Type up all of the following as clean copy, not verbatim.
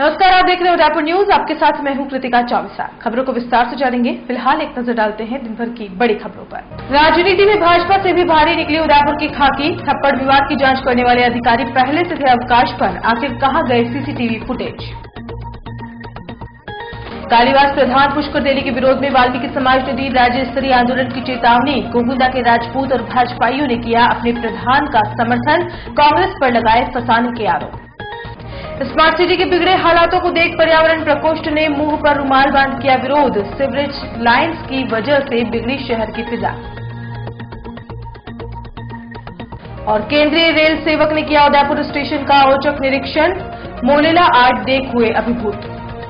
नमस्कार, आप देख रहे हो उदयपुर न्यूज। आपके साथ मैं हूं कृतिका चौबीसा। खबरों को विस्तार से जानेंगे। फिलहाल एक नजर डालते हैं दिन भर की बड़ी खबरों पर। राजनीति में भाजपा से भी भारी निकली उदयपुर की खाकी। थप्पड़ विवाद की जांच करने वाले अधिकारी पहले से थे अवकाश पर, आखिर कहां गए सीसीटीवी फुटेज? कालीवास प्रधान पुष्कर देली के विरोध में वाल्मीकि समाज ने दी राज्य स्तरीय आंदोलन की चेतावनी। गोविंदा के राजपूत और भाजपाइयों ने किया अपने प्रधान का समर्थन, कांग्रेस पर लगाए फंसाने के आरोप। स्मार्ट सिटी के बिगड़े हालातों को देख पर्यावरण प्रकोष्ठ ने मुंह पर रुमाल बांध किया विरोध। सीवरेज लाइन्स की वजह से बिगड़ी शहर की फिजा। और केंद्रीय रेल सेवक ने किया उदयपुर स्टेशन का औचक निरीक्षण। मोलेला आर्ट देख हुए अभिभूत।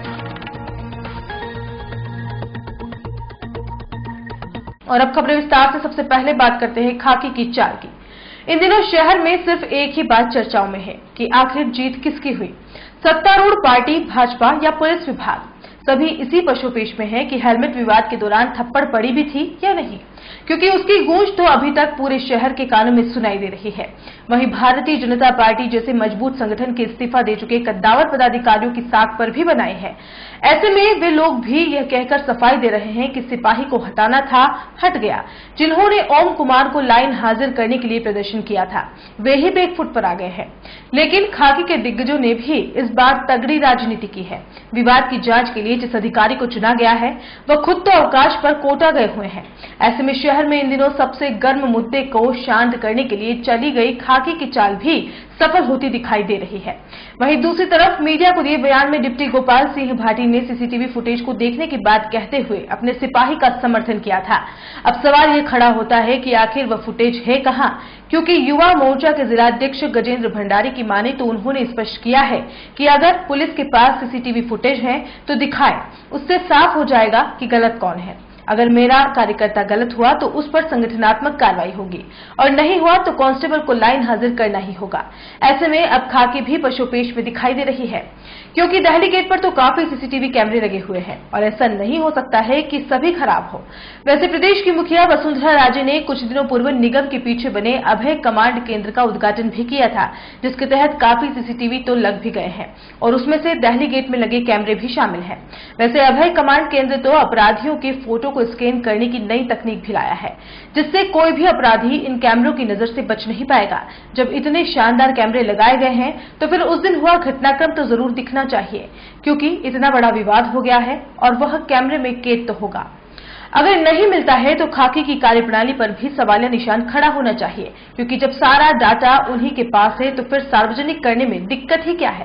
और अब खबरें विस्तार से। सबसे पहले बात करते हैं खाकी की चाल की। इन दिनों शहर में सिर्फ एक ही बात चर्चाओं में है कि आखिर जीत किसकी हुई, सत्तारूढ़ पार्टी भाजपा या पुलिस विभाग। सभी इसी पशुपेश में है कि हेलमेट विवाद के दौरान थप्पड़ पड़ी भी थी या नहीं, क्योंकि उसकी गूंज तो अभी तक पूरे शहर के कानों में सुनाई दे रही है। वहीं भारतीय जनता पार्टी जैसे मजबूत संगठन के इस्तीफा दे चुके कद्दावर पदाधिकारियों की साख पर भी बनाए हैं। ऐसे में वे लोग भी यह कहकर सफाई दे रहे हैं कि सिपाही को हटाना था, हट गया। जिन्होंने ओम कुमार को लाइन हाजिर करने के लिए प्रदर्शन किया था, वे ही बैकफुट पर आ गए हैं। लेकिन खाकी के दिग्गजों ने भी इस बार तगड़ी राजनीति की है। विवाद की जांच के लिए जिस अधिकारी को चुना गया है, वह खुद तो अवकाश पर कोटा गए हुए हैं। ऐसे में शहर में इन दिनों सबसे गर्म मुद्दे को शांत करने के लिए चली गई खाकी की चाल भी सफल होती दिखाई दे रही है। वहीं दूसरी तरफ मीडिया को दिए बयान में डिप्टी गोपाल सिंह भाटी ने सीसीटीवी फुटेज को देखने की बात कहते हुए अपने सिपाही का समर्थन किया था। अब सवाल ये खड़ा होता है कि आखिर वह फुटेज है कहां, क्योंकि युवा मोर्चा के जिलाध्यक्ष गजेंद्र भंडारी की माने तो उन्होंने स्पष्ट किया है कि अगर पुलिस के पास सीसीटीवी फुटेज है तो दिखाए, उससे साफ हो जाएगा कि गलत कौन है। अगर मेरा कार्यकर्ता गलत हुआ तो उस पर संगठनात्मक कार्रवाई होगी, और नहीं हुआ तो कांस्टेबल को लाइन हाजिर करना ही होगा। ऐसे में अब खाकी भी पशुपेश में दिखाई दे रही है, क्योंकि दहली गेट पर तो काफी सीसीटीवी कैमरे लगे हुए हैं और ऐसा नहीं हो सकता है कि सभी खराब हो। वैसे प्रदेश की मुखिया वसुंधरा राजे ने कुछ दिनों पूर्व निगम के पीछे बने अभय कमांड केंद्र का उद्घाटन भी किया था, जिसके तहत काफी सीसीटीवी तो लग भी गए हैं और उसमें से दहली गेट में लगे कैमरे भी शामिल हैं। वैसे अभय कमांड केंद्र तो अपराधियों के फोटो को स्कैन करने की नई तकनीक भी लाया है, जिससे कोई भी अपराधी इन कैमरों की नजर से बच नहीं पाएगा। जब इतने शानदार कैमरे लगाए गए हैं तो फिर उस दिन हुआ घटनाक्रम तो जरूर दिखना चाहिए, क्योंकि इतना बड़ा विवाद हो गया है और वह कैमरे में कैद तो होगा। अगर नहीं मिलता है तो खाकी की कार्यप्रणाली पर भी सवालिया निशान खड़ा होना चाहिए, क्योंकि जब सारा डाटा उन्हीं के पास है तो फिर सार्वजनिक करने में दिक्कत ही क्या है।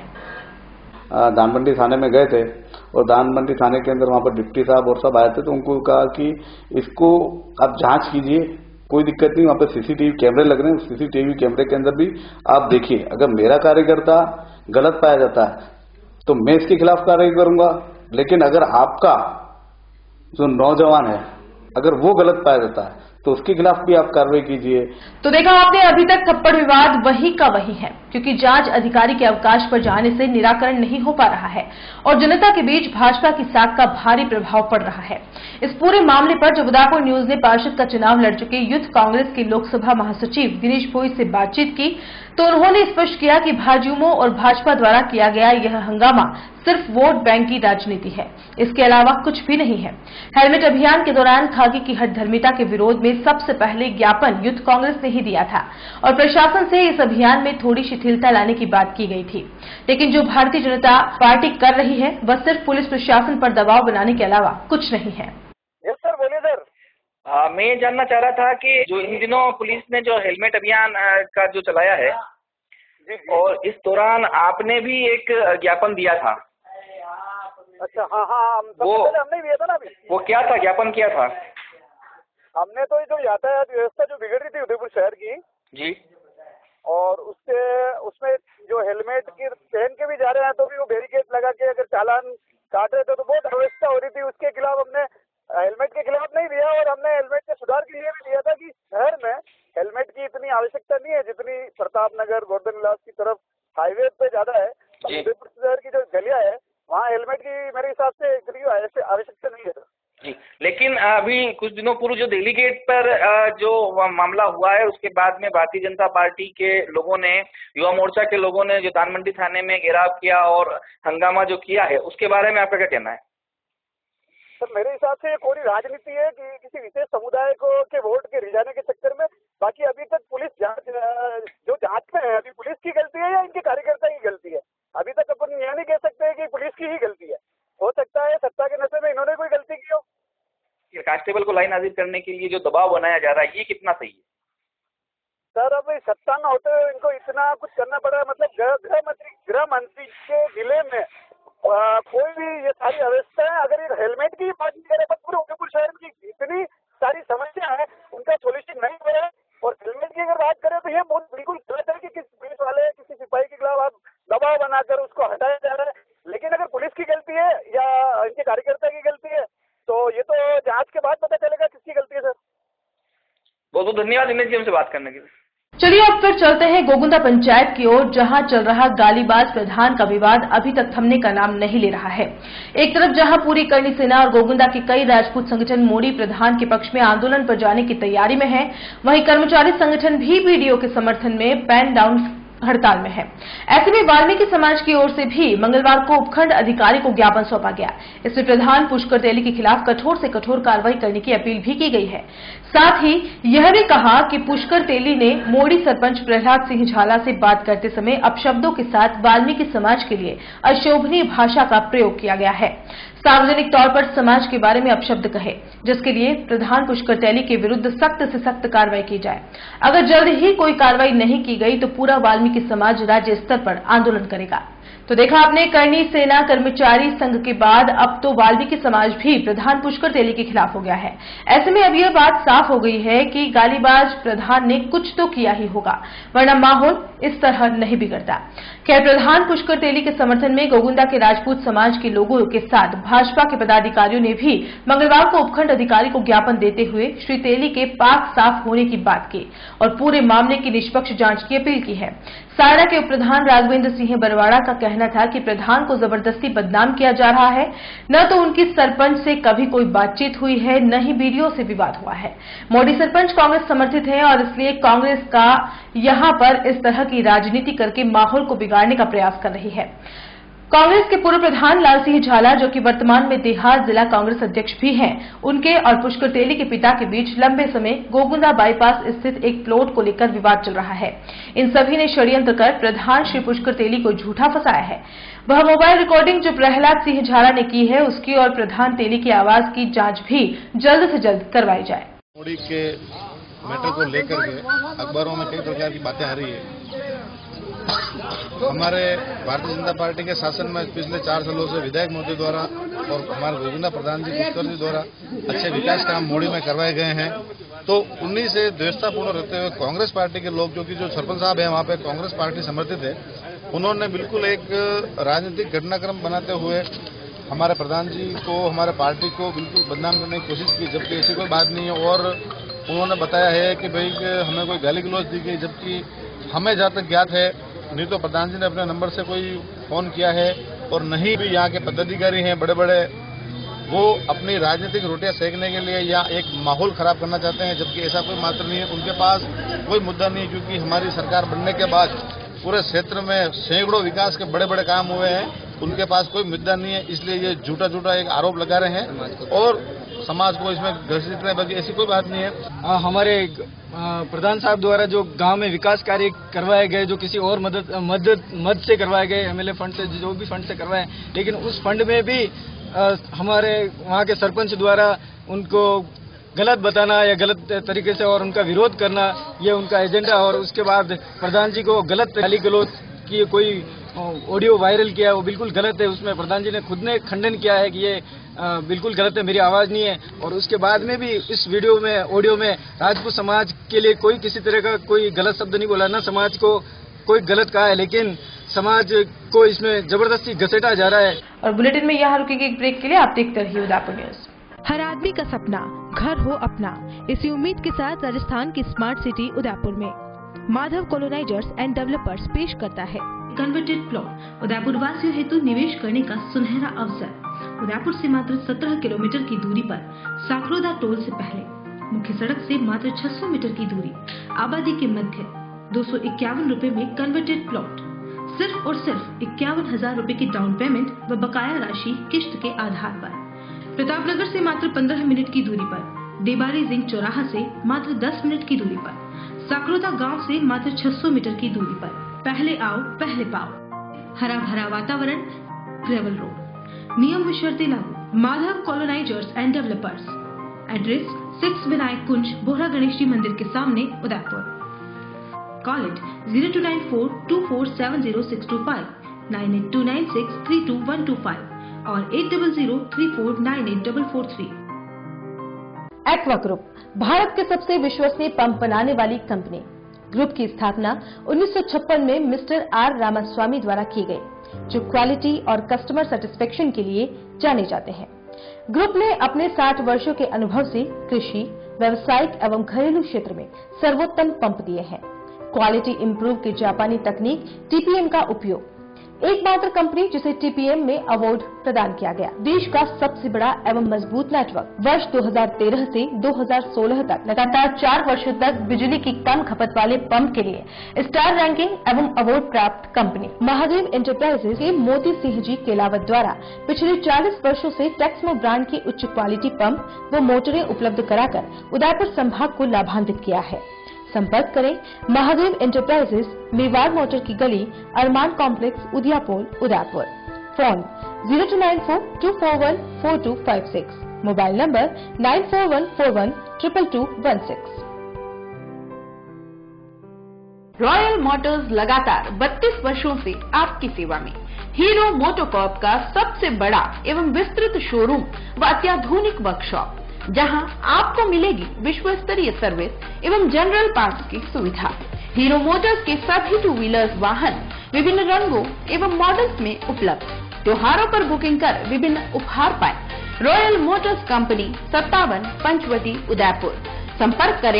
दानमंडी थाने में गए थे और दानमंडी थाने के अंदर वहां पर डिप्टी साहब और सब आए थे, तो उनको कहा कि इसको आप जांच कीजिए, कोई दिक्कत नहीं, वहां पर सीसीटीवी कैमरे लग रहे हैं, सीसीटीवी कैमरे के अंदर भी आप देखिए। अगर मेरा कार्यकर्ता गलत पाया जाता है तो मैं इसके खिलाफ कार्रवाई करूंगा, लेकिन अगर आपका जो नौजवान है अगर वो गलत पाया जाता है तो उसके खिलाफ भी आप कार्रवाई कीजिए। तो देखा आपने, अभी तक थप्पड़ विवाद वही का वही है, क्योंकि जांच अधिकारी के अवकाश पर जाने से निराकरण नहीं हो पा रहा है और जनता के बीच भाजपा की साख का भारी प्रभाव पड़ रहा है। इस पूरे मामले पर जब उदयपुर न्यूज ने पार्षद का चुनाव लड़ चुके यूथ कांग्रेस के लोकसभा महासचिव दिनेश भोई से बातचीत की, तो उन्होंने स्पष्ट किया कि भाजयुमो और भाजपा द्वारा किया गया यह हंगामा सिर्फ वोट बैंक की राजनीति है, इसके अलावा कुछ भी नहीं है। हेलमेट अभियान के दौरान खाकी की हठधर्मिता के विरोध में सबसे पहले ज्ञापन यूथ कांग्रेस ने ही दिया था और प्रशासन से इस अभियान में थोड़ी शिथिलता लाने की बात की गई थी। लेकिन जो भारतीय जनता पार्टी कर रही है वह सिर्फ पुलिस प्रशासन पर दबाव बनाने के अलावा कुछ नहीं है। सर बोलिए सर। मैं ये जानना चाह रहा था कि जो इन दिनों पुलिस ने जो हेलमेट अभियान का जो चलाया है और इस दौरान आपने भी एक ज्ञापन दिया था। अच्छा, हाँ, हमने दिया था ना अभी। वो क्या था, ज्ञापन क्या था? हमने तो जो यातायात व्यवस्था जो बिगड़ रही थी उदयपुर शहर की जी, और उसमें जो हेलमेट की पहन के भी जा रहे हैं तो भी वो बैरिकेड लगा के अगर चालान काट रहे थे तो बहुत अव्यवस्था हो रही थी। उसके खिलाफ हमने हेलमेट के खिलाफ नहीं दिया और हमने हेलमेट के सुधार के लिए भी दिया था कि शहर में हेलमेट की इतनी आवश्यकता नहीं है जितनी प्रताप नगर गोवर्धन विलास की तरफ हाईवे पे ज्यादा है। उदयपुर शहर की जो गलियां है वहाँ हेलमेट की मेरे हिसाब से इतनी आवश्यकता नहीं है। जी, लेकिन अभी कुछ दिनों पूर्व जो दिल्ली गेट पर जो मामला हुआ है, उसके बाद में भारतीय जनता पार्टी के लोगों ने, युवा मोर्चा के लोगों ने जो दानमंडी थाने में घेराव किया और हंगामा जो किया है, उसके बारे में आपका क्या कहना है? सर, मेरे हिसाब से ये कोई राजनीति है कि किसी विशेष समुदाय को के वोट के रिझाने के चक्कर में। बाकी अभी तक पुलिस जांच में है, अभी पुलिस की गलती है या इनके कार्यकर्ता की गलती है, अभी तक अपन यह नहीं कह सकते कि पुलिस की ही गलती है। हो सकता है सत्ता के नशे में इन्होंने कोई गलती की हो। कांस्टेबल को लाइन हाजिर करने के लिए जो दबाव बनाया जा रहा है, ये कितना सही है? सर, अब सत्ता में होते हुए इनको इतना कुछ करना पड़ा, मतलब गृह मंत्री के जिले में कोई भी ये सारी अवस्था है। अगर ये हेलमेट की बात नहीं करें, पर पूरे उदयपुर शहर की इतनी सारी समस्या है, उनका सोल्यूशन नहीं हो रहा है। और हेलमेट की अगर बात करें तो ये बिल्कुल गलत है कि किसी पुलिस वाले, किसी सिपाही के खिलाफ आप दबाव बनाकर उसको हटाया जा रहा है। लेकिन अगर पुलिस की गलती है या इनके कार्यकर्ता की गलती है, तो ये तो जांच के बाद पता चलेगा किसकी गलती है। सर, बहुत बहुत धन्यवाद दिनेश जी हमसे बात करने के लिए। चलिए अब फिर चलते हैं गोगुंदा पंचायत की ओर, जहां चल रहा गालीबाज प्रधान का विवाद अभी तक थमने का नाम नहीं ले रहा है। एक तरफ जहां पूरी करनी सेना और गोगुंदा के कई राजपूत संगठन मोदी प्रधान के पक्ष में आंदोलन पर जाने की तैयारी में है, वहीं कर्मचारी संगठन भी बीडीओ के समर्थन में पेन डाउन हड़ताल में है। ऐसे में वाल्मीकि समाज की ओर से भी मंगलवार को उपखंड अधिकारी को ज्ञापन सौंपा गया। इसमें प्रधान पुष्कर तेली के खिलाफ कठोर से कठोर कार्रवाई करने की अपील भी की गई है। साथ ही यह भी कहा कि पुष्कर तेली ने मोड़ी सरपंच प्रहलाद सिंह झाला से बात करते समय अपशब्दों के साथ वाल्मीकि समाज के लिए अशोभनीय भाषा का प्रयोग किया गया है। सार्वजनिक तौर पर समाज के बारे में अपशब्द कहे, जिसके लिए प्रधान पुष्कर तेली के विरुद्ध सख्त से सख्त कार्रवाई की जाए। अगर जल्द ही कोई कार्रवाई नहीं की गई तो पूरा वाल्मीकि समाज राज्य स्तर पर आंदोलन करेगा। तो देखा आपने करनी सेना कर्मचारी संघ के बाद अब तो वाल्मीकि समाज भी प्रधान पुष्कर तेली के खिलाफ हो गया है। ऐसे में अब यह बात साफ हो गई है कि गालीबाज प्रधान ने कुछ तो किया ही होगा, वरना माहौल इस तरह नहीं बिगड़ता। खैर, प्रधान पुष्कर तेली के समर्थन में गोगुंदा के राजपूत समाज के लोगों के साथ भाजपा के पदाधिकारियों ने भी मंगलवार को उपखंड अधिकारी को ज्ञापन देते हुए श्री तेली के पाक साफ होने की बात की और पूरे मामले की निष्पक्ष जांच की अपील की है। सायरा के उप प्रधान राघवेंद्र सिंह बरवाड़ा का कहना था कि प्रधान को जबरदस्ती बदनाम किया जा रहा है, न तो उनकी सरपंच से कभी कोई बातचीत हुई है, न ही बीडीओ से विवाद हुआ है। मोदी सरपंच कांग्रेस समर्थित है और इसलिए कांग्रेस का यहां पर इस तरह की राजनीति करके माहौल को बिगाड़ने का प्रयास कर रही है। कांग्रेस के पूर्व प्रधान लाल सिंह झाला, जो कि वर्तमान में देहात जिला कांग्रेस अध्यक्ष भी हैं, उनके और पुष्कर तेली के पिता के बीच लंबे समय गोगुंदा बाईपास स्थित एक प्लॉट को लेकर विवाद चल रहा है। इन सभी ने षड्यंत्र कर प्रधान श्री पुष्कर तेली को झूठा फंसाया है। वह मोबाइल रिकॉर्डिंग जो प्रहलाद सिंह झाला ने की है, उसकी और प्रधान तेली की आवाज की जांच भी जल्द से जल्द करवाई जाए। मोदी के मैटर को लेकर के अखबारों में कई प्रकार की बातें आ रही है। हमारे भारतीय जनता पार्टी के शासन में पिछले 4 सालों से विधायक मोदी द्वारा और हमारे गोविंदा प्रधान जी पुष्कर जी द्वारा अच्छे विकास काम मोड़ी में करवाए गए हैं। तो उन्हीं से द्वेषतापूर्ण रहते हुए कांग्रेस पार्टी के लोग, जो कि जो सरपंच साहब है वहाँ पे कांग्रेस पार्टी समर्थित है, उन्होंने बिल्कुल एक राजनीतिक घटनाक्रम बनाते हुए हमारे प्रधान जी को, हमारे पार्टी को बिल्कुल बदनाम करने की कोशिश की, जबकि ऐसी कोई बात नहीं है। और उन्होंने बताया है कि भाई हमें कोई गाली गलौज दी गई, जबकि हमें जहाँ तक ज्ञात है नहीं तो प्रधान जी ने अपने नंबर से कोई फोन किया है और नहीं भी यहाँ के पदाधिकारी हैं बड़े बड़े, वो अपनी राजनीतिक रोटियां सेकने के लिए या एक माहौल खराब करना चाहते हैं, जबकि ऐसा कोई मात्र नहीं है। उनके पास कोई मुद्दा नहीं है, क्योंकि हमारी सरकार बनने के बाद पूरे क्षेत्र में सैकड़ों विकास के बड़े बड़े काम हुए हैं। उनके पास कोई मुद्दा नहीं है, इसलिए ये झूठा एक आरोप लगा रहे हैं और समाज को इसमें घसीट रहे हैं, बाकी ऐसी कोई बात नहीं है। हमारे प्रधान साहब द्वारा जो गांव में विकास कार्य करवाए गए, जो किसी और मदद से करवाए गए, एमएलए फंड से, जो भी फंड से करवाए, लेकिन उस फंड में भी हमारे वहाँ के सरपंच द्वारा उनको गलत बताना या गलत तरीके से और उनका विरोध करना, ये उनका एजेंडा। और उसके बाद प्रधान जी को गलत गाली गलौज की कोई ऑडियो वायरल किया, वो बिल्कुल गलत है। उसमें प्रधान जी ने खुद ने खंडन किया है कि ये बिल्कुल गलत है, मेरी आवाज नहीं है। और उसके बाद में भी इस वीडियो में, ऑडियो में राजपूत समाज के लिए कोई किसी तरह का कोई गलत शब्द नहीं बोला, ना समाज को कोई गलत कहा है, लेकिन समाज को इसमें जबरदस्ती घसीटा जा रहा है। और बुलेटिन में यहाँ रुकेगी एक ब्रेक के लिए, आप देखते रहिए उदयपुर न्यूज। हर आदमी का सपना घर हो अपना, इसी उम्मीद के साथ राजस्थान की स्मार्ट सिटी उदयपुर में माधव कॉलोनाइजर्स एंड डेवलपर्स पेश करता है कन्वर्टेड प्लॉट, उदयपुर वासियों हेतु निवेश करने का सुनहरा अवसर। उदयपुर से मात्र 17 किलोमीटर की दूरी पर साखरोदा टोल से पहले, मुख्य सड़क से मात्र 600 मीटर की दूरी, आबादी के मध्य 251 रुपए में कन्वर्टेड प्लॉट, सिर्फ और सिर्फ 51,000 रुपए की डाउन पेमेंट व बकाया राशि किश्त के आधार पर। प्रतापनगर से मात्र 15 मिनट की दूरी पर, देबारी जिंक चौराहा से मात्र 10 मिनट की दूरी पर, साखरोदा गांव से मात्र 600 मीटर की दूरी पर। पहले आओ पहले पाओ। हरा भरा वातावरण, ग्रेवल रोड, नियम व शर्तें लागू। Madhav colonisers and developers, address 6 Vinayak Kunj, Bohra Ganesh ji मंदिर के सामने, उदयपुर। कॉल इट 0294247065, 9829632125 और 8003498443। एक्वा ग्रुप भारत के सबसे विश्वसनीय पंप बनाने वाली कंपनी। ग्रुप की स्थापना 1956 में मिस्टर आर रामास्वामी द्वारा की गई, जो क्वालिटी और कस्टमर सेटिस्फेक्शन के लिए जाने जाते हैं। ग्रुप ने अपने 60 वर्षों के अनुभव से कृषि, व्यावसायिक एवं घरेलू क्षेत्र में सर्वोत्तम पंप दिए हैं। क्वालिटी इंप्रूव की जापानी तकनीक टीपीएम का उपयोग, एकमात्र कंपनी जिसे टीपीएम में अवार्ड प्रदान किया गया। देश का सबसे बड़ा एवं मजबूत नेटवर्क। वर्ष 2013 से 2016 तक लगातार 4 वर्षों तक बिजली की कम खपत वाले पंप के लिए स्टार रैंकिंग एवं अवार्ड प्राप्त कंपनी। महादेव एंटरप्राइजेज के मोती सिंह जी केलावत द्वारा पिछले 40 वर्षों से टेक्समो ब्रांड की उच्च क्वालिटी पंप व मोटरें उपलब्ध कराकर उदयपुर संभाग को लाभान्वित किया है। संपर्क करें महादेव एंटरप्राइजेज, मेवाड़ मोटर की गली, Arman complex, Udiyapol, Udaipur. Phone 0294241426, mobile number 9414122216। Royal motors लगातार 32 वर्षों से आपकी सेवा में। हीरो मोटोकॉर्प का सबसे बड़ा एवं विस्तृत शोरूम व अत्याधुनिक वर्कशॉप, जहां आपको मिलेगी विश्व स्तरीय सर्विस एवं जनरल पार्ट्स की सुविधा। हीरो मोटर्स के सभी 2 व्हीलर्स वाहन विभिन्न रंगों एवं मॉडल्स में उपलब्ध। त्योहारों पर बुकिंग कर विभिन्न उपहार पाएं। Royal motors company, 57 Panchvati, Udaipur. संपर्क करें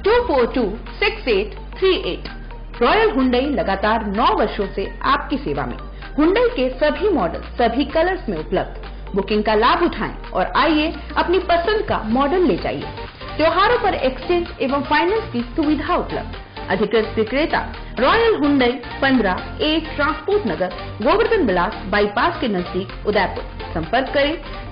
2426838। रॉयल हुंडई लगातार 9 वर्षों से आपकी सेवा में। हुंडई के सभी मॉडल सभी कलर्स में उपलब्ध। बुकिंग का लाभ उठाएं और आइए अपनी पसंद का मॉडल ले जाइए। त्योहारों पर एक्सचेंज एवं फाइनेंस की सुविधा उपलब्ध। अधिकृत विक्रेता royal Hyundai, 15A transport Nagar, Govardhan Vilas bypass के नजदीक, उदयपुर। संपर्क करें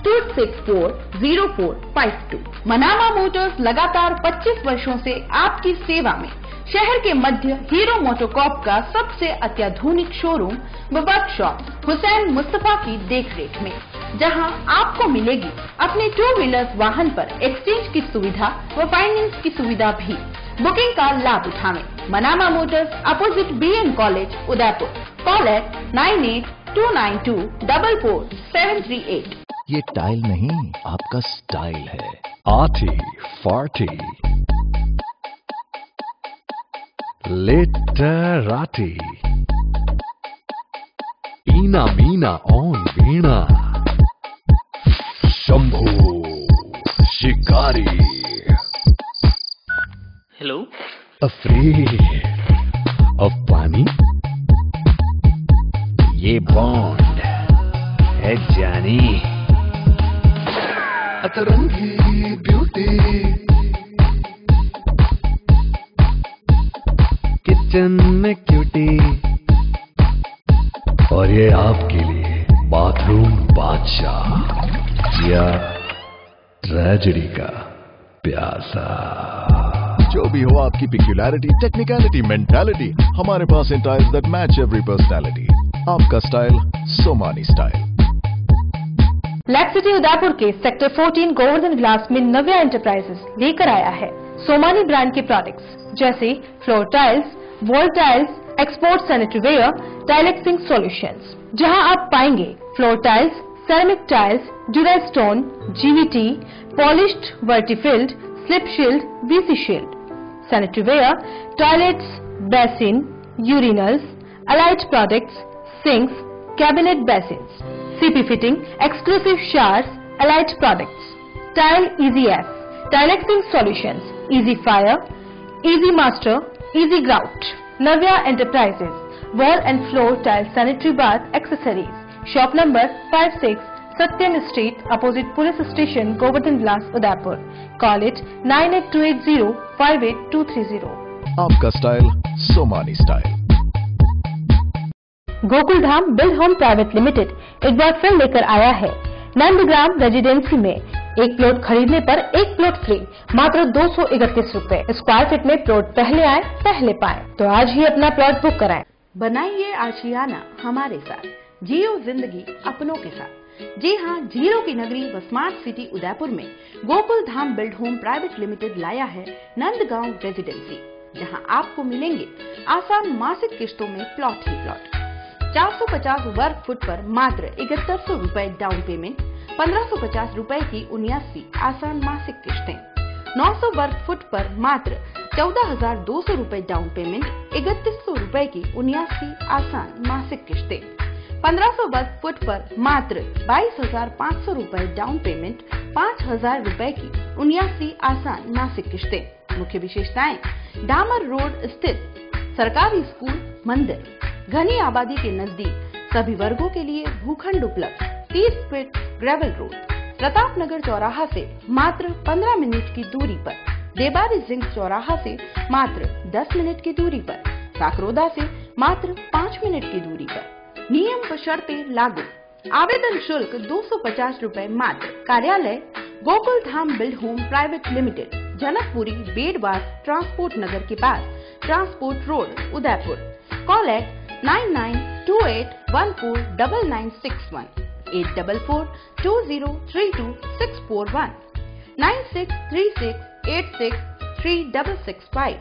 2640452। मनामा मोटर्स लगातार 25 वर्षों से आपकी सेवा में। शहर के मध्य हीरो मोटोकॉर्प का सबसे अत्याधुनिक शोरूम व वर्कशॉप हुसैन मुस्तफा की देखरेख में, जहां आपको मिलेगी अपने 2 व्हीलर्स वाहन पर एक्सचेंज की सुविधा व फाइनेंस की सुविधा भी। बुकिंग का लाभ उठाएं। Manama motors, opposite BN college, Udaipur. Call at 9829244738। ये टाइल नहीं, आपका स्टाइल है। आठी फार्टी लिटराटी, ईना मीना ऑन वीणा, शंभू शिकारी। हेलो, अफ्रीद ऑफ पानी, ये बॉन्ड है जानी। अतरंगी ब्यूटी, किचन में क्यूटी, और ये आपके लिए बाथरूम बादशाह या ट्रेजेडी का प्यासा। जो भी हो आपकी पिक्यूलैरिटी, टेक्निकलिटी, मेंटालिटी, हमारे पास है tiles that match every personality. आपका style, Somani style. Lake city Udaipur के सेक्टर 14 गोवर्धन विलास में नव्या एंटरप्राइजेस लेकर आया है सोमानी ब्रांड के प्रोडक्ट्स, जैसे floor tiles, wall tiles, export sanitary ware, tile fixing solutions, जहां आप पाएंगे floor tiles, ceramic tiles, Durastone, GVT, polished वर्टिफिल्ड, slip shield, VC shield, sanitary ware, toilets, basin, urinals, allied products, sinks, cabinet basins, CP fitting, exclusive showers, allied products, tile EasyF, tile fixing solutions, easy fire, easy master, easy grout. Navya enterprises, wall and floor tile sanitary bath accessories, shop number 56 Satyam Street, opposite Police Station, Govardhan Vilas, Udaipur. Call it 9828058230. आपका style Somani style. Gokul Dham build home private limited एक बार फिर लेकर आया है Nandgram residency में एक plot खरीदने पर एक प्लॉट फ्री, मात्र 231 रुपए स्क्वायर फीट में प्लॉट पहले आए पहले पाए। तो आज ही अपना प्लॉट बुक कराएं। बनाइए आशियाना हमारे साथ, जियो जिंदगी अपनों के साथ। जी हाँ, जीरो की नगरी व स्मार्ट सिटी उदयपुर में Gokul Dham build home private limited लाया है नंदगांव रेजिडेंसी, जहां आपको मिलेंगे आसान मासिक किस्तों में प्लॉट ही प्लॉट। 450 वर्ग फुट पर मात्र 7100 रुपए डाउन पेमेंट, 1550 रुपए की 79 आसान मासिक किस्तें। 900 वर्ग फुट पर मात्र 14,200 रुपए डाउन पेमेंट, 3100 रुपए की 79 आसान मासिक किस्तें। 1500 वर्ग फुट पर मात्र 22,500 रुपए डाउन पेमेंट, 5,000 रुपए की 79 आसान मासिक किस्तें। मुख्य विशेषताएं: डामर रोड स्थित सरकारी स्कूल, मंदिर, घनी आबादी के नजदीक, सभी वर्गों के लिए भूखंड उपलब्ध, 30 feet gravel road, Pratap Nagar चौराहा से मात्र 15 मिनट की दूरी पर, देबारी जिंक चौराहा से मात्र 10 मिनट की दूरी पर, साकरोदा से मात्र 5 मिनट की दूरी पर। नियम व शर्तें लागू। आवेदन शुल्क 250 रुपए मात्र। कार्यालय Gokul Dham build home private limited, Janakpuri Bedwas transport Nagar के पास, transport road, Udaipur. Call at 9928149961, 8442032641, 9636863665,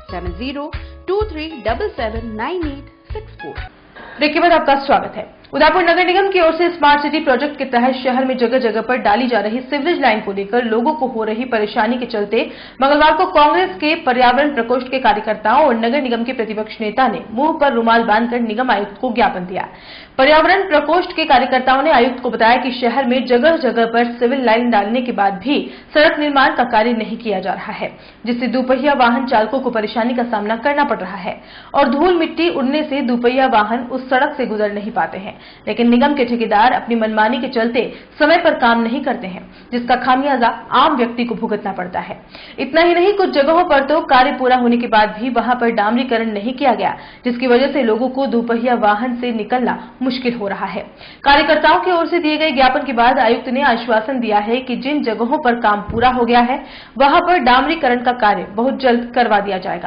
7023779864। Break के बाद आपका स्वागत है। उदयपुर नगर निगम की ओर से स्मार्ट सिटी प्रोजेक्ट के तहत शहर में जगह जगह पर डाली जा रही सीवरेज लाइन को लेकर लोगों को हो रही परेशानी के चलते मंगलवार को कांग्रेस के पर्यावरण प्रकोष्ठ के कार्यकर्ताओं और नगर निगम के प्रतिपक्ष नेता ने मुंह पर रुमाल बांधकर निगम आयुक्त को ज्ञापन दिया। पर्यावरण प्रकोष्ठ के कार्यकर्ताओं ने आयुक्त को बताया कि शहर में जगह जगह पर सिविल लाइन डालने के बाद भी सड़क निर्माण का कार्य नहीं किया जा रहा है, जिससे दुपहिया वाहन चालकों को परेशानी का सामना करना पड़ रहा है और धूल मिट्टी उड़ने से दुपहिया वाहन उस सड़क से गुजर नहीं पाते हैं। लेकिन निगम के ठेकेदार अपनी मनमानी के चलते समय पर काम नहीं करते हैं, जिसका खामियाजा आम व्यक्ति को भुगतना पड़ता है। इतना ही नहीं, कुछ जगहों पर तो कार्य पूरा होने के बाद भी वहां पर डामरीकरण नहीं किया गया, जिसकी वजह से लोगों को दुपहिया वाहन से निकलना मुश्किल हो रहा है। कार्यकर्ताओं की ओर से दिए गए ज्ञापन के बाद आयुक्त ने आश्वासन दिया है कि जिन जगहों पर काम पूरा हो गया है वहां पर डामरीकरण का कार्य बहुत जल्द करवा दिया जाएगा।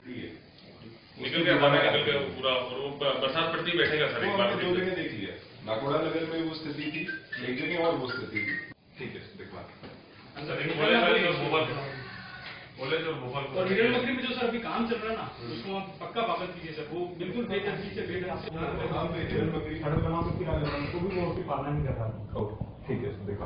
बरसात पड़ती बैठेगा सर, एक बार दो जगह देख लिया, नाकोड़ा नगर में वो स्थिति थी, एक जगह और वो स्थिति थी। ठीक है, दिखवा और हिरण मकड़ी में जो सर अभी काम चल रहा है ना, उसको आप पक्का वापस कीजिए सर, वो बिल्कुल बेतरतीब से हिरण मकड़ी सड़क बना के किराया लेना, उनको भी वो उसकी पालना नहीं कर रहा। ठीक है, दिखवा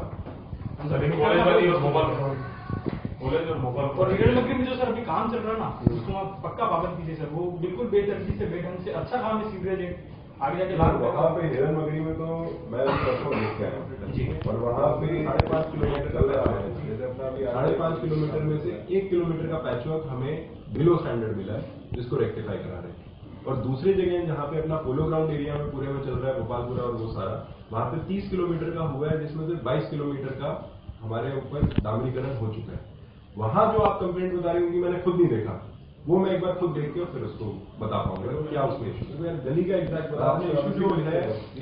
और हिरण मकड़ी में जो सर अभी काम चल रहा है ना, उसको आप पक्का वापस कीजिए सर, वो बिल्कुल बेतरतीब से बेढंग से अच्छा काम है सीवरेज आगे जाके वहाँ पे हिरण मकड़ी में तो मैं परसों देख के आया और वहाँ पे 5.5 किलोमीटर चल रहा है। जैसे अपना अभी 5.5 किलोमीटर में से 1 किलोमीटर का पैचवर्क हमें बिलो स्टैंडर्ड मिला है, जिसको रेक्टिफाई करा रहे हैं। और दूसरी जगह जहाँ पे अपना पोलो ग्राउंड एरिया में पूरे में चल रहा है, गोपालपुरा और वो सारा, वहाँ पे 30 किलोमीटर का हुआ है, जिसमें से 22 किलोमीटर का हमारे ऊपर डामरीकरण हो चुका है। वहाँ जो आप कंप्लेंट बता रही होंगी, मैंने खुद नहीं देखा, वो मैं एक बार खुद देख के और फिर उसको बता पाऊंगा क्या उसमें इशू। तो यार गली का एग्जैक्ट बता आपने इशू जो है,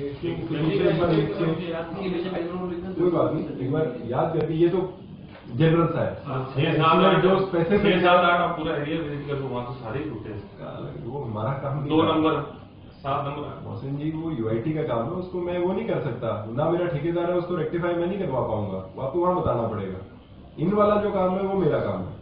कोई बात नहीं, एक बार याद करके, ये तो जनरल सा है, जो स्पेसिफिक 6-7-8 आप पूरा एरिया विजिट कर लो, वहाँ तो सारे ही टूटे हैं। वो हमारा काम 2 नंबर 7 नंबर मोहसिन जी, वो यूआईटी का काम है, उसको मैं वो नहीं कर सकता ना, मेरा ठेकेदार है, उसको रेक्टिफाई मैं नहीं करवा पाऊंगा, वो आपको वहाँ बताना पड़ेगा। इन वाला जो काम है वो मेरा काम है।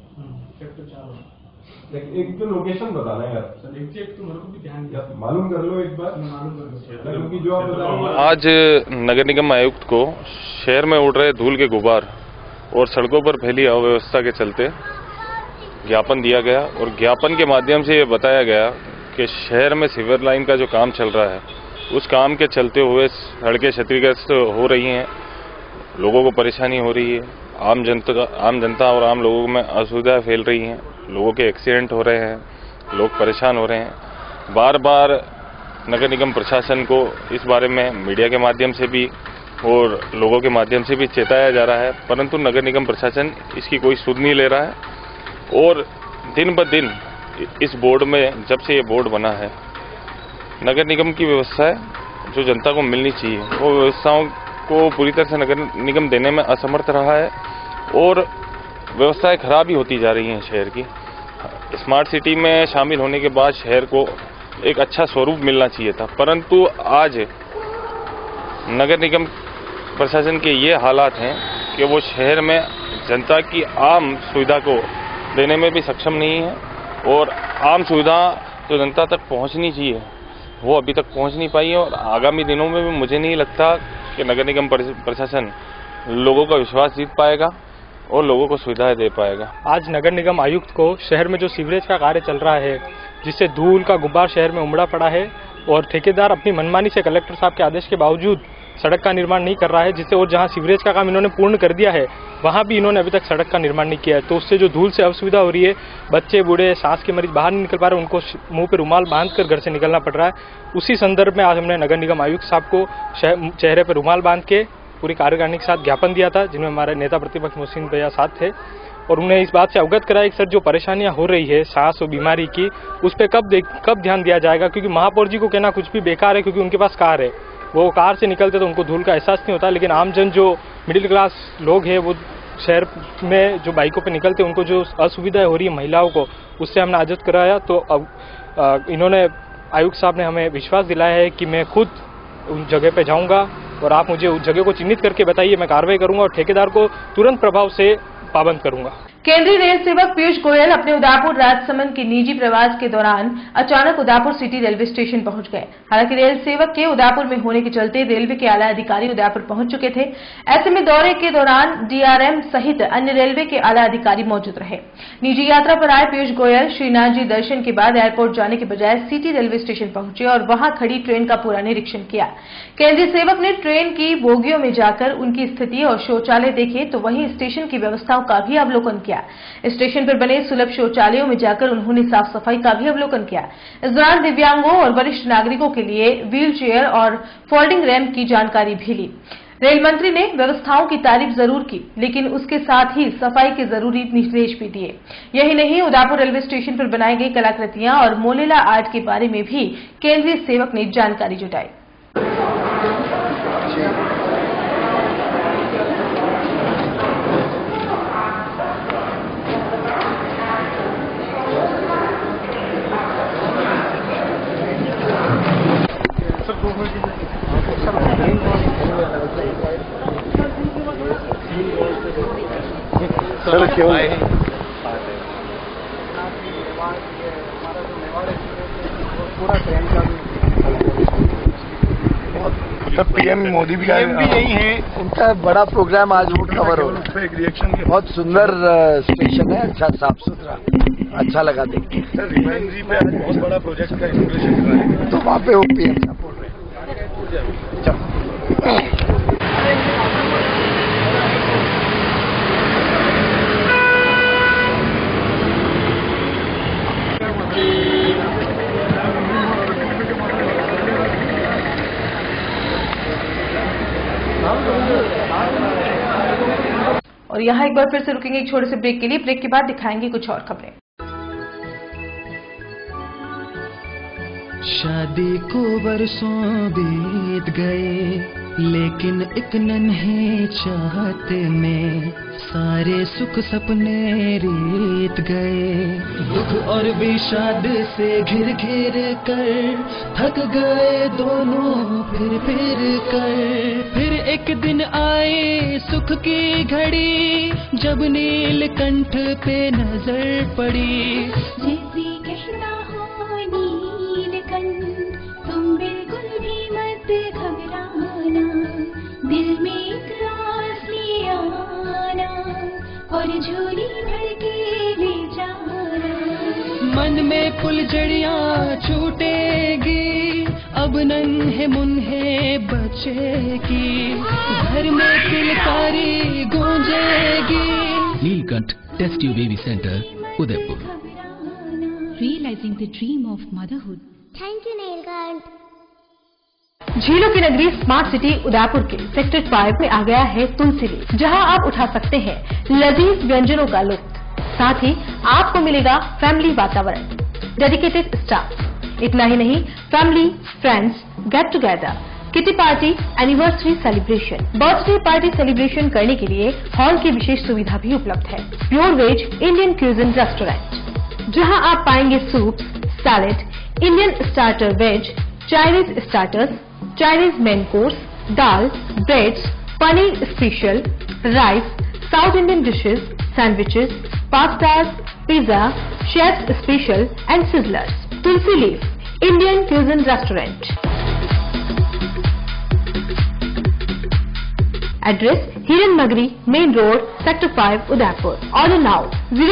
एक तो लोकेशन बताना यार सर, एग्जैक्ट तो मेरे को भी ध्यान दिया, मालूम कर लो एक बार, मालूम कर लो, क्योंकि जो आप बता रहे हैं। आज नगर निगम आयुक्त को शहर में उड़ रहे धूल के गुबार और सड़कों पर फैली अव्यवस्था के चलते ज्ञापन दिया गया और ज्ञापन के माध्यम से ये बताया गया कि शहर में सीवर लाइन का जो काम चल रहा है, उस काम के चलते हुए सड़कें क्षतिग्रस्त हो रही हैं, लोगों को परेशानी हो रही है, आम जनता और आम लोगों में असुविधा फैल रही हैं, लोगों के एक्सीडेंट हो रहे हैं, लोग परेशान हो रहे हैं। बार बार नगर निगम प्रशासन को इस बारे में मीडिया के माध्यम से भी और लोगों के माध्यम से भी चेताया जा रहा है, परंतु नगर निगम प्रशासन इसकी कोई सुध नहीं ले रहा है। और दिन ब दिन इस बोर्ड में, जब से ये बोर्ड बना है, नगर निगम की व्यवस्थाएं जो जनता को मिलनी चाहिए वो व्यवस्थाओं को पूरी तरह से नगर निगम देने में असमर्थ रहा है और व्यवस्थाएं खराब ही होती जा रही हैं शहर की। स्मार्ट सिटी में शामिल होने के बाद शहर को एक अच्छा स्वरूप मिलना चाहिए था, परंतु आज नगर निगम प्रशासन के ये हालात हैं कि वो शहर में जनता की आम सुविधा को देने में भी सक्षम नहीं है और आम सुविधा जो जनता तक पहुंचनी चाहिए वो अभी तक पहुंच नहीं पाई है। और आगामी दिनों में भी मुझे नहीं लगता कि नगर निगम प्रशासन लोगों का विश्वास जीत पाएगा और लोगों को सुविधाएं दे पाएगा। आज नगर निगम आयुक्त को शहर में जो सीवरेज का कार्य चल रहा है, जिससे धूल का गुब्बार शहर में उमड़ा पड़ा है और ठेकेदार अपनी मनमानी से कलेक्टर साहब के आदेश के बावजूद सड़क का निर्माण नहीं कर रहा है, जिससे और जहां सीवरेज का काम इन्होंने पूर्ण कर दिया है वहां भी इन्होंने अभी तक सड़क का निर्माण नहीं किया है। तो उससे जो धूल से असुविधा हो रही है, बच्चे बूढ़े सांस के मरीज बाहर नहीं निकल पा रहे, उनको मुंह पे रुमाल बांधकर घर से निकलना पड़ रहा है। उसी संदर्भ में आज हमने नगर निगम आयुक्त साहब को चेहरे पर रुमाल बांध के पूरी कार्यकारिणी के साथ ज्ञापन दिया था, जिनमें हमारे नेता प्रतिपक्ष मोहसिन भैया साथ थे, और उन्हें इस बात से अवगत कराया कि सर जो परेशानियां हो रही है सांस और बीमारी की, उस पर कब ध्यान दिया जाएगा। क्योंकि महापौर जी को कहना कुछ भी बेकार है, क्योंकि उनके पास कार है, वो कार से निकलते तो उनको धूल का एहसास नहीं होता, लेकिन आमजन जो मिडिल क्लास लोग हैं वो शहर में जो बाइकों पे निकलते उनको जो असुविधाएं हो रही है महिलाओं को, उससे हमने अवगत कराया। तो अब इन्होंने आयुक्त साहब ने हमें विश्वास दिलाया है कि मैं खुद उन जगह पे जाऊंगा और आप मुझे उस जगह को चिन्हित करके बताइए, मैं कार्रवाई करूंगा और ठेकेदार को तुरंत प्रभाव से पाबंद करूंगा। केंद्रीय रेल सेवक पीयूष गोयल अपने उदापुर राजसमंद के निजी प्रवास के दौरान अचानक उदापुर सिटी रेलवे स्टेशन पहुंच गए। हालांकि रेल सेवक के उदापुर में होने के चलते रेलवे के आला अधिकारी उदापुर पहुंच चुके थे। ऐसे में दौरे के दौरान डीआरएम सहित अन्य रेलवे के आला अधिकारी मौजूद रहे। निजी यात्रा पर आए पीयूष गोयल श्रीनाथ जी दर्शन के बाद एयरपोर्ट जाने के बजाय सिटी रेलवे स्टेशन पहुंचे और वहां खड़ी ट्रेन का पूरा निरीक्षण किया। केंद्रीय सेवक ने ट्रेन की बोगियों में जाकर उनकी स्थिति और शौचालय देखे तो वहीं स्टेशन की व्यवस्थाओं का भी अवलोकन किया। स्टेशन पर बने सुलभ शौचालयों में जाकर उन्होंने साफ सफाई का भी अवलोकन किया। इस दौरान दिव्यांगों और वरिष्ठ नागरिकों के लिए व्हील चेयर और फोल्डिंग रैंप की जानकारी भी ली। रेल मंत्री ने व्यवस्थाओं की तारीफ जरूर की, लेकिन उसके साथ ही सफाई के जरूरी निर्देश भी दिए। यही नहीं, उदापुर रेलवे स्टेशन पर बनाई गई कलाकृतियां और मोलेला आर्ट के बारे में भी केंद्रीय सेवक ने जानकारी जुटाई। सर क्यों सर पीएम मोदी भी यही है, उनका बड़ा प्रोग्राम आज रूट कवर हो रहा है। एक रिएक्शन बहुत सुंदर स्टेशन है, अच्छा साफ सुथरा, अच्छा लगा देख के। सर रिफाइनरी पे आज बहुत बड़ा प्रोजेक्ट का इंस्टॉलेशन कर रहे हैं, तो वहाँ पे वो पीएम साहब बोल रहे हैं। और यहाँ एक बार फिर से रुकेंगे एक छोटे से ब्रेक के लिए। ब्रेक के बाद दिखाएंगे कुछ और खबरें। शादी को बरसों बीत गए, लेकिन एक नन्हे चाहते में सारे सुख सपने रीत गए। दुख और विषाद से घिर घिर कर थक गए दोनों फिर कर। फिर एक दिन आए सुख की घड़ी, जब नीलकंठ पे नजर पड़ी। जैसी कहता हो नीलकंठ, तुम बिल्कुल भी मत घबराना, दिल में एक आस ले आना और झोली भर के ले जाना। मन में फुलझड़ियाँ छूटेगी, अब नन्हे मुन्हे बचेगी, घर में किलकारी गूंजेगी। Neelkanth test tube baby centre, Udaipur. Realizing the dream of motherhood. Thank you, Neelkant. झीलों की नगरी स्मार्ट सिटी उदयपुर के सेक्टर 5 में आ गया है तुलसी लेक, जहां आप उठा सकते हैं लजीज व्यंजनों का लुत्फ। साथ ही आपको मिलेगा फैमिली वातावरण, डेडिकेटेड स्टाफ। इतना ही नहीं, family, friends, get together, kitty party, anniversary celebration, birthday party celebration करने के लिए हॉल की विशेष सुविधा भी उपलब्ध है। Pure veg Indian cuisine restaurant, जहां आप पाएंगे soup, salad, Indian starter veg, Chinese starters, Chinese main course, दाल, breads, paneer special, rice, South Indian dishes, sandwiches, pastas, pizza, chef special and sizzlers. Tulsi leaf Indian cuisine restaurant. Address Hiran Nagri, main road, sector 5, Udaipur. Order now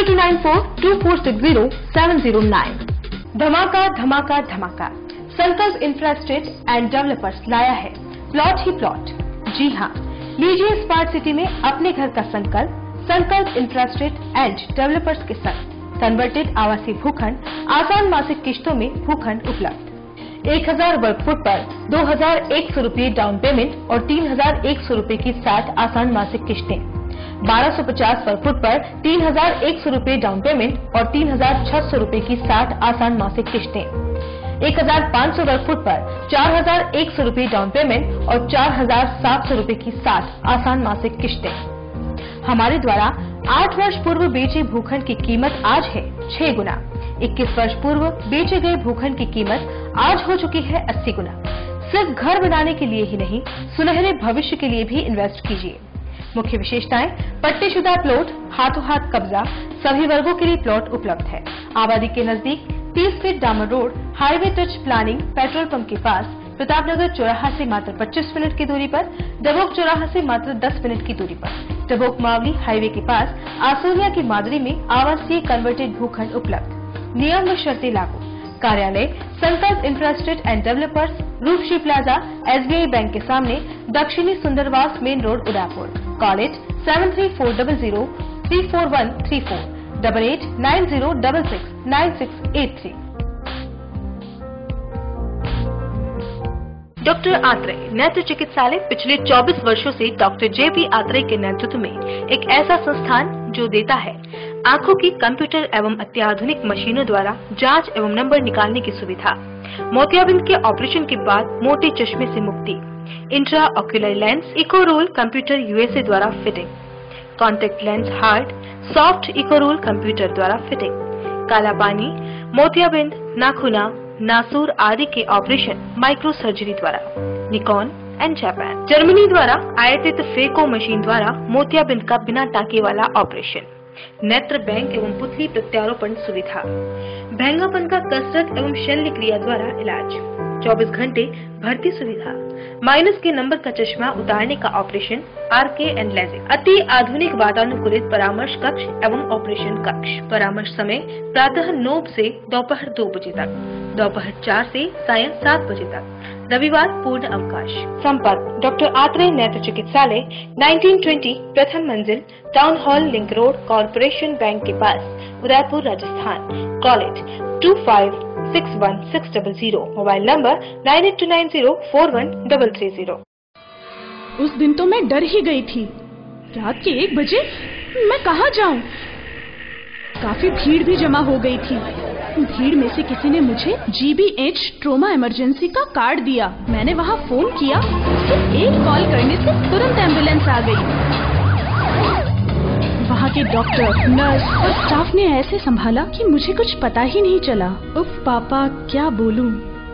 02942460 धमाका धमाका धमाका। संकल्प infrastructure and developers लाया है plot ही plot. जी हां, लीजिए smart city में अपने घर का संकल्प इंफ्रास्ट्रक्चर एंड डेवलपर्स के साथ कन्वर्टेड आवासीय भूखंड, आसान मासिक किश्तों में भूखंड उपलब्ध। 1000 वर्ग फुट पर 2100 रुपये डाउन पेमेंट और 3100 रुपये की 60 आसान मासिक किश्तें। 1250 वर्ग फुट पर 3100 रुपये डाउन पेमेंट और 3600 रुपये की 60 आसान मासिक किश्तें। 1500 वर्ग फुट पर 4100 रुपये डाउन पेमेंट और 4700 रुपये की 60 आसान मासिक किश्तें। हमारे द्वारा 8 वर्ष पूर्व बेचे भूखंड की कीमत आज है 6 गुना। 21 वर्ष पूर्व बेचे गए भूखंड की कीमत आज हो चुकी है 80 गुना। सिर्फ घर बनाने के लिए ही नहीं, सुनहरे भविष्य के लिए भी इन्वेस्ट कीजिए। मुख्य विशेषताएं: पट्टेशुदा प्लॉट, हाथों हाथ कब्जा, सभी वर्गों के लिए प्लॉट उपलब्ध है। आबादी के नजदीक 30 फीट डामर road, highway touch planning, petrol pump के पास, प्रतापनगर चौराहा से मात्र 25 मिनट की दूरी पर, डबोक चौराहा से मात्र 10 मिनट की दूरी पर, डबोक मावली हाईवे के पास, आसोलिया की मादरी में आवासीय कन्वर्टेड भूखंड उपलब्ध। नियम व शर्तें लागू। कार्यालय: Sankalp infrastructure and developers, Roopshree plaza, SBI bank के सामने, दक्षिणी Sundarwas, main road, Udaipur. Call at 7340034134 8890669683। Doctor Atreya नेत्र चिकित्सालय पिछले 24 वर्षों से डॉक्टर JP आत्रेय के नेतृत्व में एक ऐसा संस्थान जो देता है आंखों की कंप्यूटर एवं अत्याधुनिक मशीनों द्वारा जांच एवं नंबर निकालने की सुविधा, मोतियाबिंद के ऑपरेशन के बाद मोटे चश्मे से मुक्ति, intra ocular lens echo roll computer USA द्वारा fitting, contact lens hard soft echo roll computer द्वारा फिटिंग, काला पानी, मोतियाबिंद, नाखूना, नासूर आदि के ऑपरेशन माइक्रो सर्जरी द्वारा, निकॉन एंड जापान, जर्मनी द्वारा आयातित फेको मशीन द्वारा मोतियाबिंद का बिना टाँके वाला ऑपरेशन, नेत्र बैंक एवं पुतली प्रत्यारोपण सुविधा, भैंगापन का कसरत एवं शल्य क्रिया द्वारा इलाज, 24 घंटे भर्ती सुविधा, माइनस के नंबर का चश्मा उतारने का ऑपरेशन, RK एंड लेजिक, अति आधुनिक वातानुकूलित परामर्श कक्ष एवं ऑपरेशन कक्ष। परामर्श समय प्रातः 9 से दोपहर 2 बजे तक, दोपहर 4 से सायं 7 बजे तक, रविवार पूर्ण अवकाश। संपर्क: डॉक्टर आत्रेय नेत्र चिकित्सालय, 1920 प्रथम मंजिल, town hall, link road, corporation bank के पास, Udaipur, Rajasthan. Call at 25616000, mobile number 9829041330। उस दिन तो मैं डर ही गई थी। रात के 1 बजे मैं कहाँ जाऊं? काफी भीड़ भी जमा हो गई थी। भीड़ में से किसी ने मुझे GBH ट्रोमा इमरजेंसी का कार्ड दिया। मैंने वहाँ फोन किया, सिर्फ एक कॉल करने से तुरंत एम्बुलेंस आ गई। वहाँ के डॉक्टर, नर्स और स्टाफ ने ऐसे संभाला कि मुझे कुछ पता ही नहीं चला। उफ पापा, क्या बोलूं।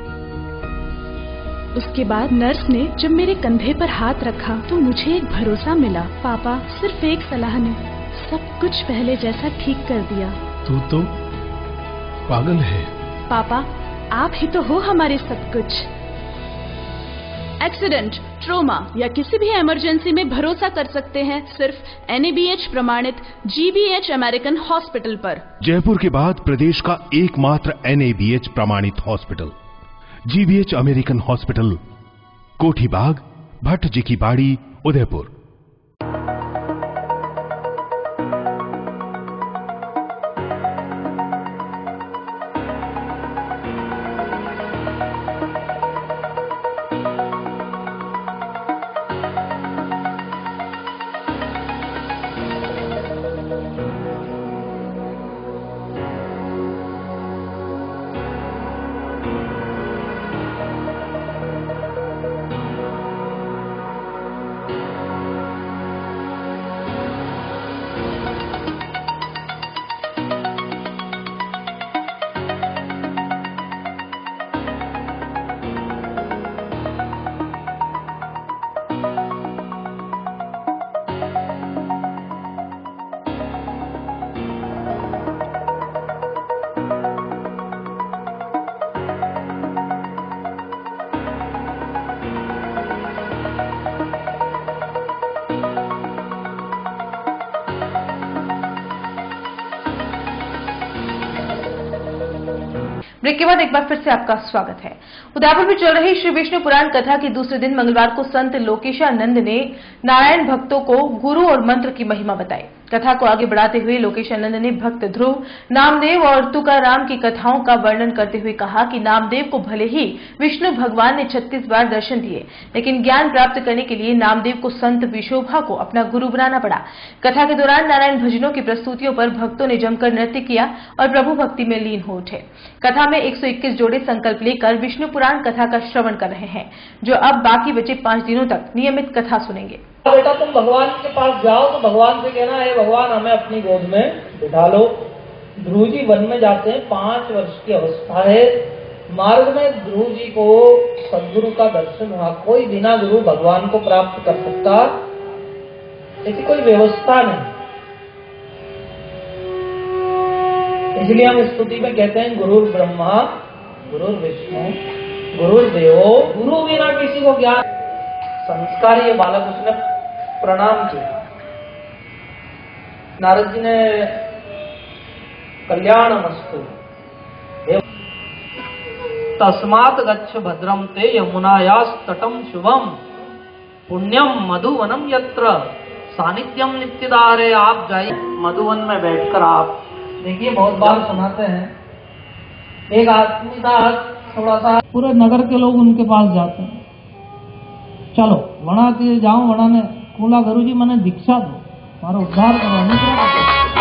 उसके बाद नर्स ने जब मेरे कंधे पर हाथ रखा तो मुझे एक भरोसा मिला। पापा, सिर्फ एक सलाह ने सब कुछ पहले जैसा ठीक कर दिया। तू तो पागल है। पापा, आप ही तो हो हमारे सब कुछ। एक्सीडेंट, ट्रोमा या किसी भी इमरजेंसी में भरोसा कर सकते हैं सिर्फ NABH प्रमाणित GBH अमेरिकन हॉस्पिटल पर। जयपुर के बाद प्रदेश का एकमात्र NABH प्रमाणित हॉस्पिटल GBH अमेरिकन हॉस्पिटल, कोठी बाग, भट्ट जी की बाड़ी, उदयपुर। ब्रेक के बाद एक बार फिर से आपका स्वागत है। उदयपुर में चल रही श्री विष्णु पुराण कथा के दूसरे दिन मंगलवार को संत लोकेशानंद ने नारायण भक्तों को गुरु और मंत्र की महिमा बताई। कथा को आगे बढ़ाते हुए लोकेशानंद ने भक्त ध्रुव, नामदेव और तुकाराम की कथाओं का वर्णन करते हुए कहा कि नामदेव को भले ही विष्णु भगवान ने 36 बार दर्शन दिए, लेकिन ज्ञान प्राप्त करने के लिए नामदेव को संत विशोभा को अपना गुरु बनाना पड़ा। कथा के दौरान नारायण भजनों की प्रस्तुतियों पर भक्तों ने जमकर नृत्य किया और प्रभु भक्ति में लीन हो उठे। कथा में 121 जोड़े संकल्प लेकर विष्णु पुराण कथा का श्रवण कर रहे हैं, जो अब बाकी बचे 5 दिनों तक नियमित कथा सुनेंगे। बेटा तुम भगवान के पास जाओ तो भगवान से कहना है भगवान हमें अपनी गोद में बिठा लो। ध्रुव जी वन में जाते हैं, 5 वर्ष की अवस्था है। मार्ग में ध्रुव जी को सदगुरु का दर्शन हुआ। कोई बिना गुरु भगवान को प्राप्त कर सकता ऐसी कोई व्यवस्था नहीं। इसलिए हम स्तुति में कहते हैं गुरुर ब्रह्मा गुरुर विष्णु गुरुर्देवो। गुरु बिना किसी को ज्ञान। संस्कार ये बालक उसने प्रणाम किया। नारद जी ने कल्याणमस्तु तस्मात् गच्छ भद्रम ते यमुनायास तटम शुभम पुण्यम मधुवनम यत्र सानिध्यम नित्यदारे। आप जाइए मधुवन में बैठकर आप देखिए, बहुत बार सुनाते हैं। एक आदमी था थोड़ा सा, पूरे नगर के लोग उनके पास जाते हैं। चलो वणा के जाओ, वणा ने बोला गुरु जी मैंने दीक्षा दो, हमारा उद्धार करो, अनुग्रह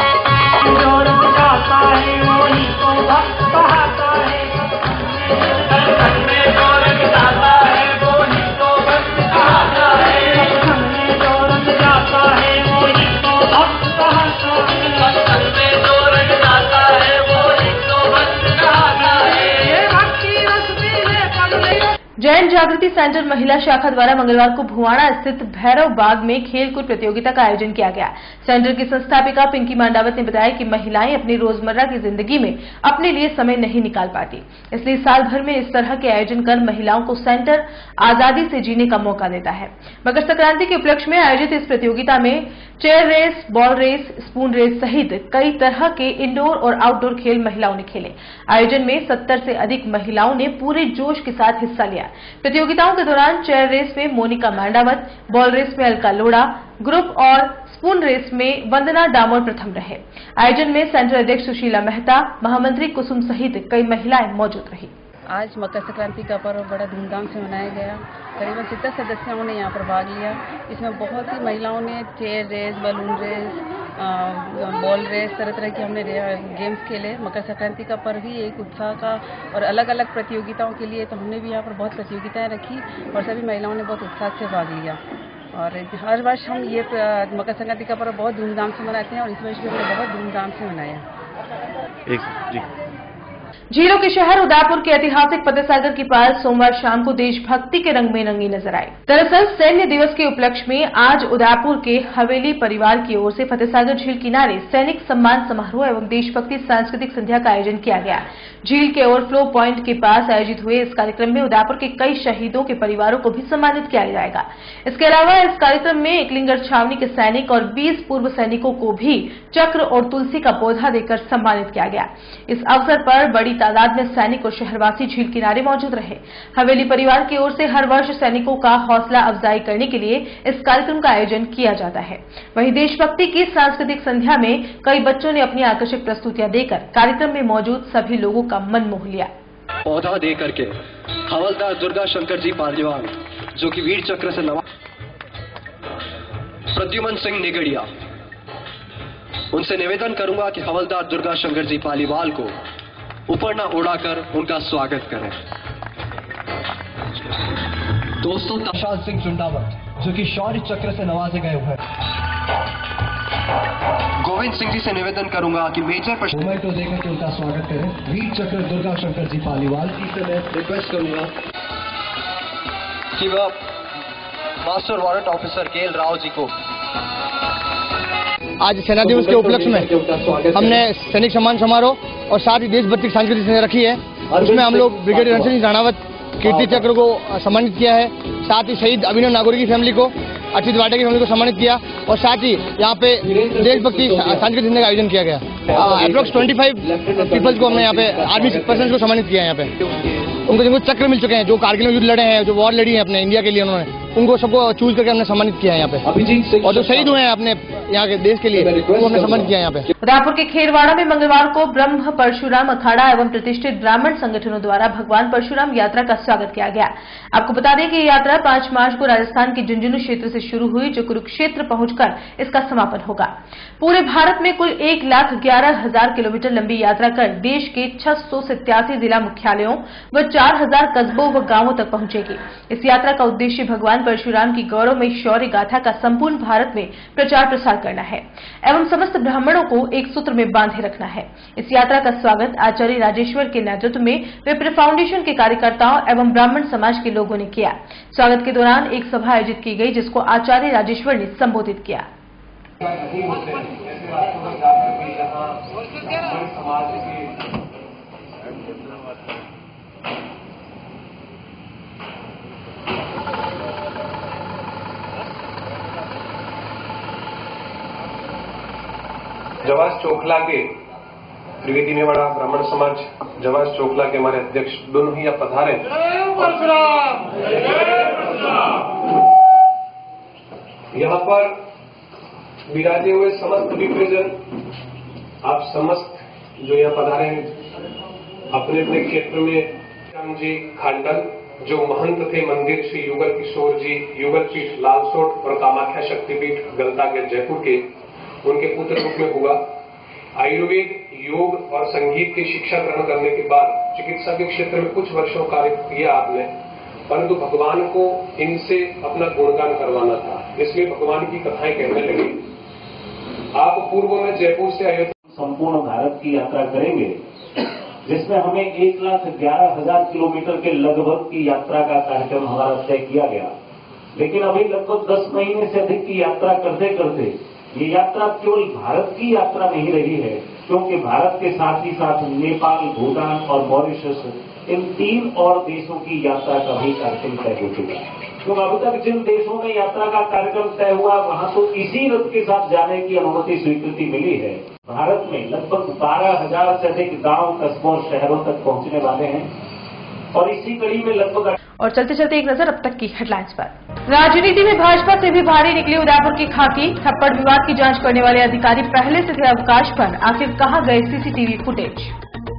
जैन जागृति सेंटर महिला शाखा द्वारा मंगलवार को भुवाणा स्थित भैरव बाग में खेलकूद प्रतियोगिता का आयोजन किया गया। सेंटर की संस्थापिका पिंकी मांडावत ने बताया कि महिलाएं अपनी रोजमर्रा की जिंदगी में अपने लिए समय नहीं निकाल पाती, इसलिए साल भर में इस तरह के आयोजन कर महिलाओं को सेंटर आजादी से जीने का मौका देता है। मकर संक्रांति के उपलक्ष्य में आयोजित इस प्रतियोगिता में chair race, ball race, spoon race सहित कई तरह के इंडोर और आउटडोर खेल महिलाओं ने खेले। आयोजन में 70 से अधिक महिलाओं ने पूरे जोश के साथ हिस्सा लिया। प्रतियोगिताओं के दौरान चेयर रेस में मोनिका मांडावत, बॉल रेस में अलका लोढ़ा, ग्रुप और स्पून रेस में वंदना डामोर प्रथम रहे। आयोजन में सेंटर अध्यक्ष सुशीला मेहता, महामंत्री कुसुम सहित कई महिलाएं मौजूद रही। आज मकर संक्रांति का पर्व बड़ा धूमधाम से मनाया गया। करीबन 70 सदस्यों ने यहाँ पर भाग लिया। इसमें बहुत सी महिलाओं ने chair race, balloon race, ball race, तरह तरह की हमने गेम्स खेले। मकर संक्रांति का पर्व ही एक उत्साह का और अलग अलग प्रतियोगिताओं के लिए, तो हमने भी यहाँ पर बहुत प्रतियोगिताएं रखी और सभी महिलाओं ने बहुत उत्साह से भाग लिया। और हर वर्ष हम ये मकर संक्रांति का पर्व बहुत धूमधाम से मनाते हैं और इस वर्ष भी हमने बहुत धूमधाम से मनाया। झीलों के शहर उदयपुर के ऐतिहासिक फतेहसागर की पार सोमवार शाम को देशभक्ति के रंग में रंगी नजर आई। दरअसल सैन्य दिवस के उपलक्ष्य में आज उदयपुर के हवेली परिवार की ओर से फतेहसागर झील किनारे सैनिक सम्मान समारोह एवं देशभक्ति सांस्कृतिक संध्या का आयोजन किया गया। झील के ओवरफ्लो पॉइंट के पास आयोजित हुए इस कार्यक्रम में उदयपुर के कई शहीदों के परिवारों को भी सम्मानित किया जाएगा। इसके अलावा इस कार्यक्रम में एकलिंगर छावनी के सैनिक और 20 पूर्व सैनिकों को भी चक्र और तुलसी का पौधा देकर सम्मानित किया गया। इस अवसर पर बड़ी तादाद में सैनिक और शहरवासी झील किनारे मौजूद रहे। हवेली परिवार की ओर से हर वर्ष सैनिकों का हौसला अफजाई करने के लिए इस कार्यक्रम का आयोजन किया जाता है। वहीं देशभक्ति की सांस्कृतिक संध्या में कई बच्चों ने अपनी आकर्षक प्रस्तुतियां देकर कार्यक्रम में मौजूद सभी लोगों का मन मोह लिया। पौधा दे करके हवलदार दुर्गा शंकर जी पालीवाल, जो कि वीर चक्र से नवा, प्रद्युमन सिंह निगड़िया, उनसे निवेदन करूंगा कि हवलदार दुर्गा शंकर जी पालीवाल को ऊपर न उड़ाकर उनका स्वागत करें। दोस्तों, तशाल सिंह चुंडावत, जो कि शौर्य चक्र से नवाजे गए हुए, गोविंद सिंह जी से निवेदन करूंगा कि मेजर मोमेंट को देकर के उनका स्वागत करें। वीर चक्र दुर्गा शंकर जी पालीवाल जी से मैं रिक्वेस्ट करूंगा कि वह master warrant officer K L Rao ji को आज सेना दिवस के उपलक्ष्य में हमने सैनिक सम्मान समारोह और साथ ही देशभक्ति सांस्कृतिक संध्या रखी है। उसमें हम लोग ब्रिगेडियर रणजीत सिंह राणावत कीर्ति चक्र को सम्मानित किया है। साथ ही शहीद अभिनव नागौरी की फैमिली को, अच्युत वाटे की फैमिली को सम्मानित किया और साथ ही यहाँ पे देशभक्ति सांस्कृतिक संध्या का आयोजन किया गया। अप्रोक्स 25 पीपल्स को हमने यहाँ पे आर्मी पर्सन को सम्मानित किया है। यहाँ पे उनको चक्र मिल चुके हैं, जो कारगिल में युद्ध लड़े हैं, जो वॉर लड़ी है अपने इंडिया के लिए, उन्होंने उनको सबको चूज करके हमने सम्मानित किया है यहाँ पे। और जो शहीद हुए हैं अपने यहाँ के देश के लिए, उनको हमने सम्मानित किया है यहाँ पे। उदयपुर के खेरवाड़ा में मंगलवार को ब्रह्म परशुराम अखाड़ा एवं प्रतिष्ठित ब्राह्मण संगठनों द्वारा भगवान परशुराम यात्रा का स्वागत किया गया। आपको बता दें कि ये यात्रा 5 मार्च को राजस्थान के झुंझुनू क्षेत्र से शुरू हुई, जो कुरुक्षेत्र पहुंचकर इसका समापन होगा। पूरे भारत में कुल 1,11,000 किलोमीटर लंबी यात्रा कर देश के 687 जिला मुख्यालयों व 4,000 कस्बों व गांवों तक पहुंचेगी। इस यात्रा का उद्देश्य भगवान परशुराम की गौरवमयी शौर्य गाथा का संपूर्ण भारत में प्रचार प्रसार करना है एवं समस्त ब्राह्मणों को एक सूत्र में बांधे रखना है। इस यात्रा का स्वागत आचार्य राजेश्वर के नेतृत्व में विप्र फाउंडेशन के कार्यकर्ताओं एवं ब्राह्मण समाज के लोगों ने किया। स्वागत के दौरान एक सभा आयोजित की गई, जिसको आचार्य राजेश्वर ने संबोधित किया। जवास चोखला के त्रिवेदी मेवाड़ा ब्राह्मण समाज जवास चोखला के हमारे अध्यक्ष दोनों ही आप पधारे। यहाँ पर विराजे हुए समस्त विप्रजन, आप समस्त जो यहाँ पधारे हैं अपने अपने क्षेत्र में, राम जी खांडल जो महंत थे मंदिर श्री युगल किशोर जी युगल पीठ लालसोट और कामाख्या शक्तिपीठ गलतागढ़ जयपुर के, उनके पुत्र रूप में हुआ। आयुर्वेद, योग और संगीत की शिक्षा ग्रहण करने के बाद चिकित्सा के क्षेत्र में कुछ वर्षों कार्य किया आपने, परंतु भगवान को इनसे अपना गुणगान करवाना था, इसलिए भगवान की कथाएं कहने लगे। आप पूर्व में जयपुर से अयोध्या संपूर्ण भारत की यात्रा करेंगे, जिसमें हमें 1,11,000 किलोमीटर के लगभग की यात्रा का कार्यक्रम हमारा तय किया गया। लेकिन अभी लगभग 10 महीने से अधिक की यात्रा करते करते ये यात्रा केवल भारत की यात्रा नहीं रही है, क्योंकि भारत के साथ ही साथ नेपाल, भूटान और मॉरिशस, इन 3 और देशों की यात्रा का भी कार्यक्रम तय हो चुका है। क्योंकि अभी तक जिन देशों में यात्रा का कार्यक्रम तय हुआ, वहां तो इसी रथ के साथ जाने की अनुमति स्वीकृति मिली है। भारत में लगभग 12,000 से अधिक गांव, कस्बों और शहरों तक पहुंचने वाले हैं और इसी कड़ी में लगभग। और चलते चलते एक नजर अब तक की हेडलाइंस पर। राजनीति में भाजपा से भी भारी निकली उदयपुर की खाकी। थप्पड़ विवाद की जांच करने वाले अधिकारी पहले से थे अवकाश पर, आखिर कहां गए सीसीटीवी फुटेज।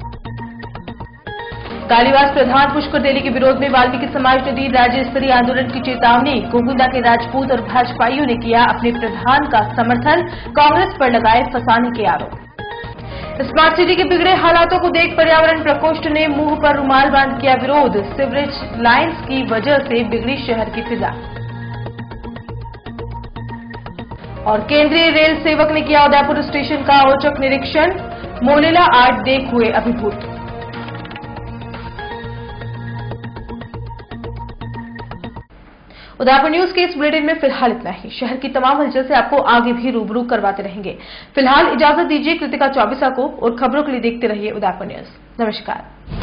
कालीवास प्रधान पुष्कर देली के विरोध में वाल्मीकि समाज ने दी राज्य स्तरीय आंदोलन की चेतावनी। गोविंदा के राजपूत और भाजपाइयों ने किया अपने प्रधान का समर्थन, कांग्रेस पर लगाए फंसाने के आरोप। स्मार्ट सिटी के बिगड़े हालातों को देख पर्यावरण प्रकोष्ठ ने मुंह पर रुमाल बांध किया विरोध। सीवरेज लाइन्स की वजह से बिगड़ी शहर की फिजा। और केंद्रीय रेल सेवक ने किया उदयपुर स्टेशन का औचक निरीक्षण। मोलेला आर्ट देख हुए अभिभूत। उदयपुर न्यूज के इस बुलेटिन में फिलहाल इतना ही। शहर की तमाम हलचल से आपको आगे भी रूबरू करवाते रहेंगे। फिलहाल इजाजत दीजिए कृतिका चौबीसा को, और खबरों के लिए देखते रहिए उदयपुर न्यूज। नमस्कार।